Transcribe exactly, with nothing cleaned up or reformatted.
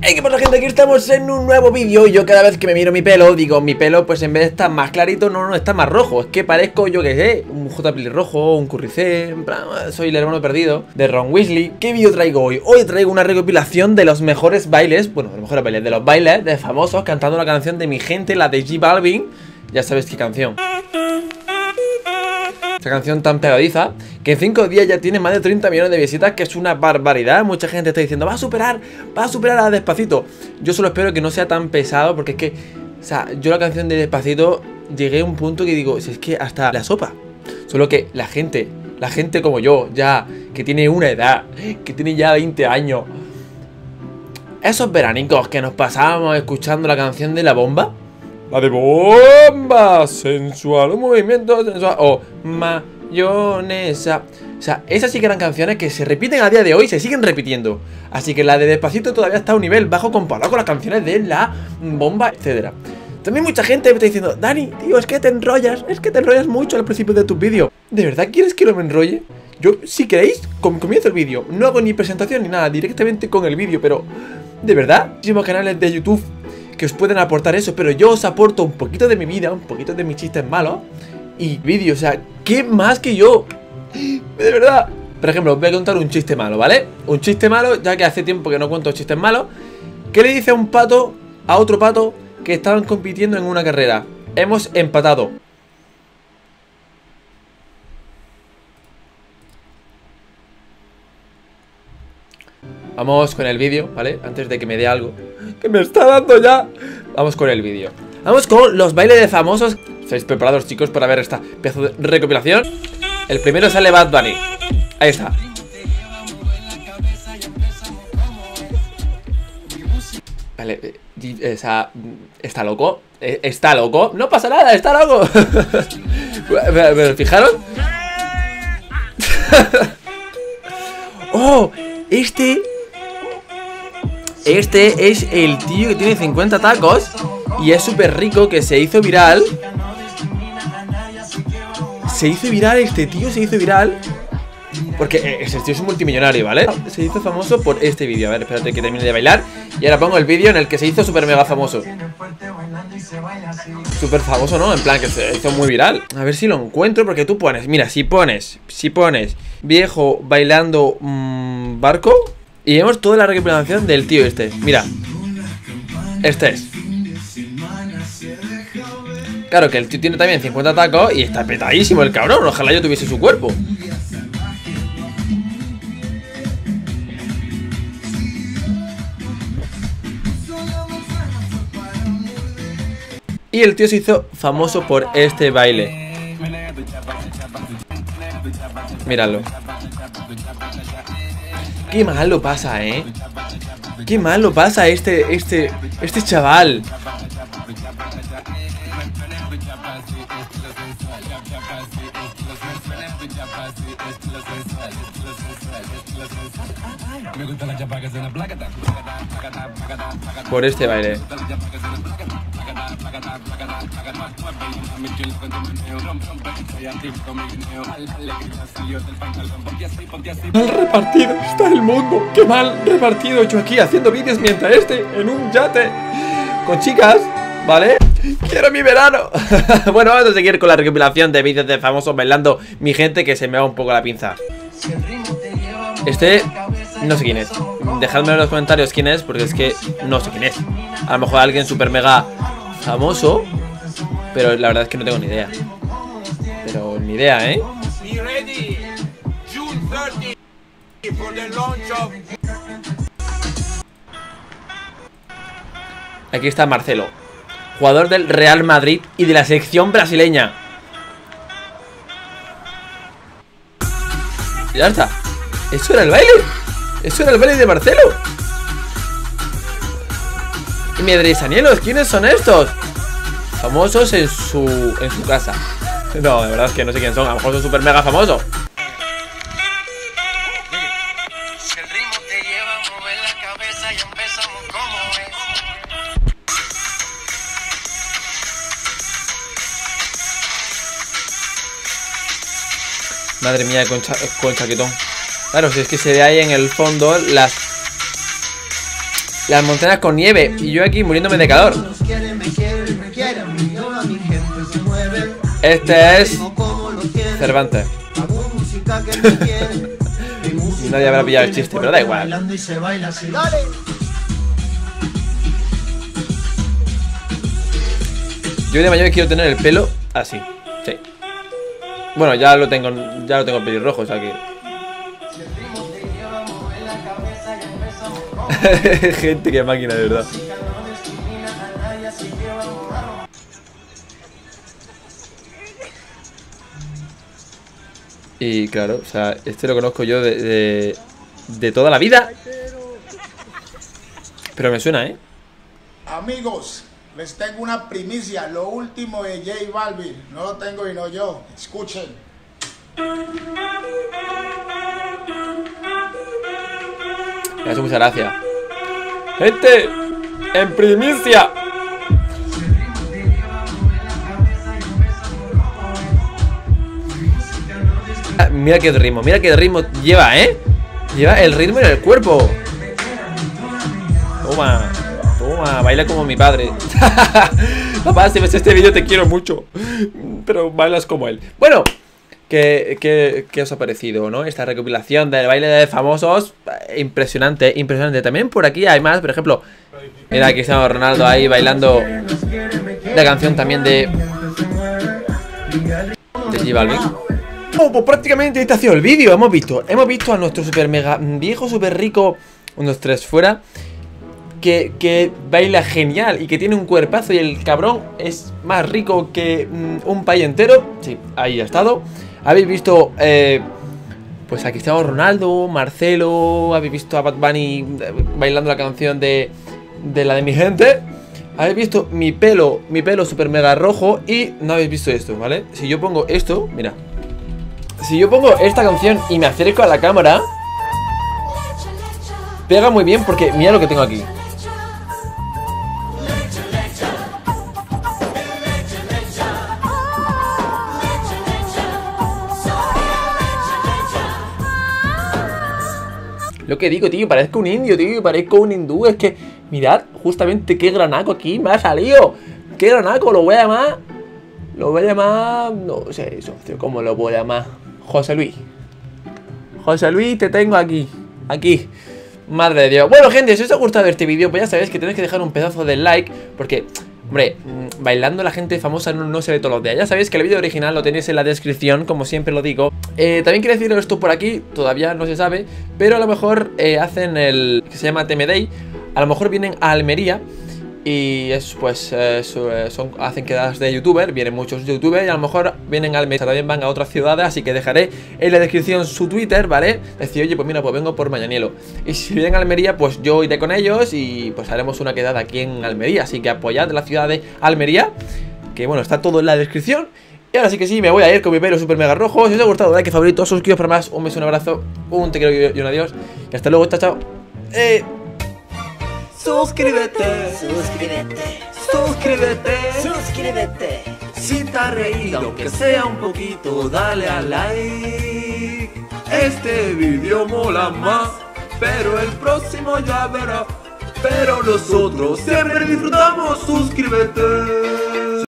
Hey, ¿qué pasa, gente? Aquí estamos en un nuevo vídeo. Y yo cada vez que me miro mi pelo, digo, mi pelo pues en vez de estar más clarito, no, no, está más rojo. Es que parezco, yo que sé, un J pelirrojo, un curricé, en plan, soy el hermano perdido de Ron Weasley. ¿Qué vídeo traigo hoy? Hoy traigo una recopilación de los mejores bailes, bueno, de los mejores bailes, de los bailes de famosos cantando la canción de mi gente, la de J Balvin. Ya sabes qué canción. Esta canción tan pegadiza que en cinco días ya tiene más de treinta millones de visitas, que es una barbaridad. Mucha gente está diciendo, va a superar, va a superar a Despacito. Yo solo espero que no sea tan pesado, porque es que, o sea, yo la canción de Despacito llegué a un punto que digo, si es que hasta la sopa. Solo que la gente, la gente como yo, ya, que tiene una edad, que tiene ya veinte años, esos veranicos que nos pasábamos escuchando la canción de La Bomba, la de bomba, sensual, un movimiento sensual, o mayonesa. O sea, esas sí que eran canciones que se repiten a día de hoy y se siguen repitiendo. Así que la de Despacito todavía está a un nivel bajo comparado con las canciones de La Bomba, etcétera. También mucha gente me está diciendo, Dani, tío, es que te enrollas, es que te enrollas mucho al principio de tus vídeos. ¿De verdad quieres que no me enrolle? Yo, si queréis, comienzo el vídeo. No hago ni presentación ni nada, directamente con el vídeo, pero ¿de verdad? Muchísimos canales de YouTube que os pueden aportar eso, pero yo os aporto un poquito de mi vida, un poquito de mis chistes malos y vídeos, o sea, ¿qué más que yo? De verdad. Por ejemplo, os voy a contar un chiste malo, ¿vale? Un chiste malo, ya que hace tiempo que no cuento chistes malos. ¿Qué le dice a un pato a otro pato que estaban compitiendo en una carrera? Hemos empatado. Vamos con el vídeo, ¿vale? Antes de que me dé algo que me está dando ya. Vamos con el vídeo. Vamos con los bailes de famosos. ¿Estáis preparados, chicos, para ver esta pedazo de recopilación? El primero sale Bad Bunny. Ahí está. Vale, o sea, ¿está loco? ¿Está loco? No pasa nada, está loco. ¿Me fijaron? Oh, este... Este es el tío que tiene cincuenta tacos y es súper rico, que se hizo viral. Se hizo viral este tío, se hizo viral porque ese tío es un multimillonario, ¿vale? Se hizo famoso por este vídeo. A ver, espérate que termine de bailar y ahora pongo el vídeo en el que se hizo súper mega famoso. Súper famoso, ¿no? En plan que se hizo muy viral. A ver si lo encuentro, porque tú pones, mira, si pones, si pones viejo bailando mmm, barco, y vemos toda la recopilación del tío este. Mira, este es. Claro que el tío tiene también cincuenta tacos y está petadísimo el cabrón. Ojalá yo tuviese su cuerpo. Y el tío se hizo famoso por este baile. Míralo. Qué mal lo pasa, ¿eh? Qué mal lo pasa este, este, este chaval. Por este baile. Mal repartido está el mundo. Qué mal repartido. Yo aquí haciendo vídeos mientras este en un yate con chicas, ¿vale? ¡Quiero mi verano! Bueno, vamos a seguir con la recopilación de vídeos de famosos bailando mi gente, que se me va un poco la pinza. Este, no sé quién es. Dejadme en los comentarios quién es, porque es que no sé quién es. A lo mejor alguien súper mega famoso, pero la verdad es que no tengo ni idea. Pero ni idea, ¿eh? Aquí está Marcelo, jugador del Real Madrid y de la selección brasileña. Ya está. ¿Eso era el baile? ¿Eso era el baile de Marcelo? Y Medrisanielos, ¿quiénes son estos? Famosos en su, en su casa. No, de verdad es que no sé quién son. A lo mejor son super mega famosos. Madre mía, con, cha con chaquetón. Claro, si es que se ve ahí en el fondo las Las montañas con nieve y yo aquí muriéndome de calor. Este es Cervantes. Nadie habrá pillado el chiste, pero da igual. Yo de mayor quiero tener el pelo así. Sí. Bueno, ya lo tengo, ya lo tengo pelirrojo, o sea que. Gente, qué máquina, de verdad. Y claro, o sea, este lo conozco yo de, de, de toda la vida. Pero me suena, ¿eh? Amigos, les tengo una primicia. Lo último de J Balvin. No lo tengo y no yo. Escuchen. Me hace mucha gracia. Gente, en primicia. Mira qué ritmo, mira qué ritmo lleva, ¿eh? Lleva el ritmo en el cuerpo. Toma, toma, baila como mi padre. Papá, si ves este vídeo te quiero mucho, pero bailas como él. Bueno, ¿qué, qué, qué os ha parecido, no? Esta recopilación del baile de famosos. Impresionante, impresionante. También por aquí hay más, por ejemplo. Mira, aquí está Ronaldo ahí bailando la canción también de De J Balvin. Oh, pues prácticamente este ha sido el vídeo. Hemos visto, hemos visto a nuestro super mega viejo, super rico, unos tres fuera, que, que baila genial y que tiene un cuerpazo y el cabrón es más rico que mm, un país entero. Sí, ahí ha estado. Habéis visto, eh, pues aquí está Ronaldo, Marcelo. Habéis visto a Bad Bunny bailando la canción de, de la de mi gente. Habéis visto mi pelo, mi pelo super mega rojo. Y no habéis visto esto, ¿vale? Si yo pongo esto, mira. Si yo pongo esta canción y me acerco a la cámara, pega muy bien porque mira lo que tengo aquí. Lo que digo, tío, parezco un indio, tío, parezco un hindú. Es que, mirad, justamente qué granaco aquí me ha salido. Qué granaco, lo voy a llamar. Lo voy a llamar, no sé, socio, ¿cómo lo voy a llamar? José Luis. José Luis, te tengo aquí. Aquí. Madre de Dios. Bueno, gente, si os ha gustado este vídeo, pues ya sabéis que tenéis que dejar un pedazo de like. Porque, hombre, bailando la gente famosa no, no se ve todos los días. Ya sabéis que el vídeo original lo tenéis en la descripción, como siempre lo digo. eh, También quiero deciros esto por aquí, todavía no se sabe, pero a lo mejor eh, hacen el que se llama T M Day. A lo mejor vienen a Almería. Y es, pues eh, son, hacen quedadas de youtuber. Vienen muchos youtubers y a lo mejor vienen al mes. También van a otras ciudades, así que dejaré en la descripción su Twitter, ¿vale? Decir, oye, pues mira, pues vengo por Mañanielo. Y si vienen a Almería, pues yo iré con ellos y pues haremos una quedada aquí en Almería. Así que apoyad la ciudad de Almería, que bueno, está todo en la descripción. Y ahora sí que sí, me voy a ir con mi pelo super mega rojo. Si os ha gustado, like, favorito, suscribiros para más. Un beso, un abrazo, un te quiero y un adiós. Y hasta luego, chao, chao. Eh... Suscríbete, suscríbete, suscríbete, suscríbete. Si te has reído, aunque sea un poquito, dale a like. Este vídeo mola más, pero el próximo ya verás. Pero nosotros siempre disfrutamos, suscríbete.